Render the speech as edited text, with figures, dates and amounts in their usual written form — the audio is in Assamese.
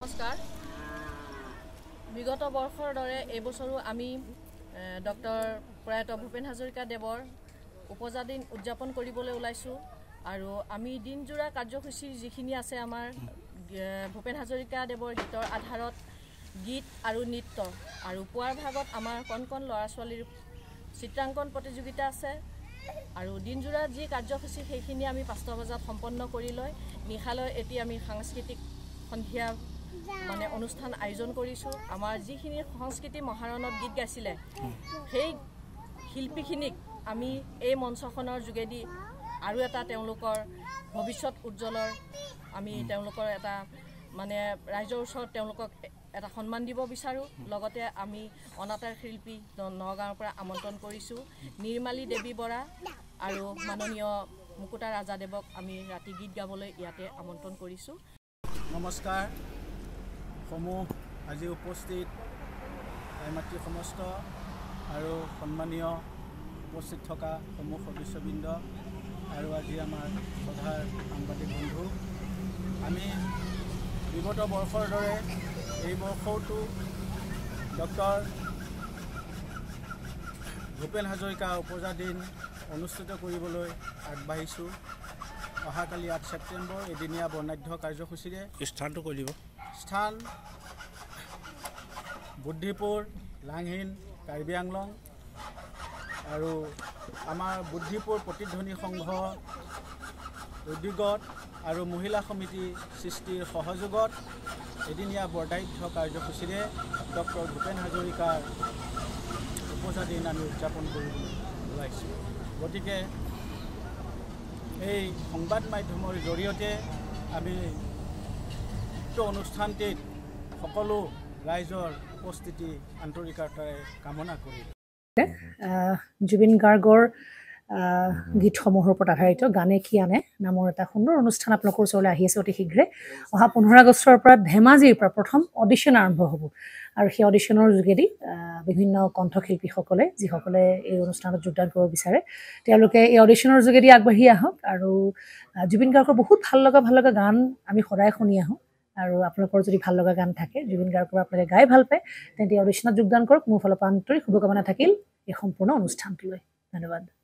নমস্কাৰ। বিগত বৰ্ষৰ দৰে এই বছৰো আমি ডক্টৰ প্ৰয়াত ভূপেন হাজৰিকা দেৱৰ উপজা দিন উদযাপন কৰিবলৈ ওলাইছোঁ আৰু আমি দিনজোৰা কাৰ্যসূচী যিখিনি আছে আমাৰ ভূপেন হাজৰিকা দেৱৰ গীতৰ আধাৰত গীত আৰু নৃত্য আৰু পুৱাৰ ভাগত আমাৰ কণ কণ ল'ৰা ছোৱালীৰ চিত্ৰাংকন প্ৰতিযোগিতা আছে আৰু দিনজোৰা যি কাৰ্যসূচী সেইখিনি আমি 5টা বজাত সম্পন্ন কৰি লৈ নিশালৈ এটি আমি সাংস্কৃতিক সন্ধিয়া মানে অনুষ্ঠান আয়োজন কৰিছোঁ। আমাৰ যিখিনি সংস্কৃতি মহাৰণত গীত গাইছিলে সেই শিল্পীখিনিক আমি এই মঞ্চখনৰ যোগেদি আৰু এটা তেওঁলোকৰ ভৱিষ্যত উজ্জ্বলৰ আমি তেওঁলোকৰ এটা মানে ৰাইজৰ ওচৰত তেওঁলোকক এটা সন্মান দিব বিচাৰোঁ। লগতে আমি অনাতাঁৰ শিল্পী নগাঁৱৰ পৰা আমন্ত্ৰণ কৰিছোঁ নিৰ্মালী দেৱী বৰা আৰু মাননীয় মুকুতা ৰাজাদেৱক আমি ৰাতি গীত গাবলৈ ইয়াতে আমন্ত্ৰণ কৰিছোঁ। নমস্কাৰ। সমূহ আজি উপস্থিত মাতৃ সমস্ত আৰু সন্মানীয় উপস্থিত থকা সমূহ সদস্যবৃন্দ আৰু আজি আমাৰ সভাৰ সাংবাদিক বন্ধু, আমি বিগত বৰ্ষৰ দৰে এই বৰ্ষতো ডক্টৰ ভূপেন হাজৰিকা উপজা দিন অনুষ্ঠিত কৰিবলৈ আগবাঢ়িছোঁ। অহাকালি 8 ছেপ্টেম্বৰ এদিনীয়া বৰ্ণাঢ্য কাৰ্যসূচীৰে স্থানটো কৈ দিব। স্থান বুদ্ধিপুৰ, লাংহিন, কাৰ্বি আংলং আৰু আমাৰ বুদ্ধিপুৰ প্ৰতিধ্বনি সংঘ উদ্যোগত আৰু মহিলা সমিতি সৃষ্টিৰ সহযোগত এদিনীয়া বৰ্ণাঢ্য কাৰ্যসূচীৰে ডক্টৰ ভূপেন হাজৰিকাৰ উপজা দিন আমি উদযাপন কৰিবলৈ ওলাইছোঁ। গতিকে এই সংবাদ মাধ্যমৰ জৰিয়তে আমি উক্ত অনুষ্ঠানটিত সকলো ৰাইজৰ উপস্থিতি আন্তৰিকতাৰে কামনা কৰি জুবিন গাৰ্গৰ গীতসমূহৰ ওপৰত আধাৰিত গানে কি আনে নামৰ এটা সুন্দৰ অনুষ্ঠান আপোনালোকৰ ওচৰলৈ আহি আছে অতি শীঘ্ৰে। অহা 15 আগষ্টৰ পৰা ধেমাজিৰ পৰা প্ৰথম অডিশ্যন আৰম্ভ হ'ব আৰু সেই অডিশ্যনৰ যোগেদি বিভিন্ন কণ্ঠশিল্পীসকলে যিসকলে এই অনুষ্ঠানত যোগদান কৰিব বিচাৰে তেওঁলোকে এই অডিশ্যনৰ যোগেদি আগবাঢ়ি আহক আৰু জুবিন গাৰ্গৰ বহুত ভাল লগা গান আমি সদায় শুনি আহোঁ আৰু আপোনালোকৰ যদি ভাল লগা গান থাকে জুবিন গাৰ্গৰ আপোনালোকে গাই ভাল পায় তেন্তে অডিশ্যনত যোগদান কৰক। মোৰ ফালৰ পৰা আন্তৰিক শুভকামনা থাকিল এই সম্পূৰ্ণ অনুষ্ঠানটোলৈ। ধন্যবাদ।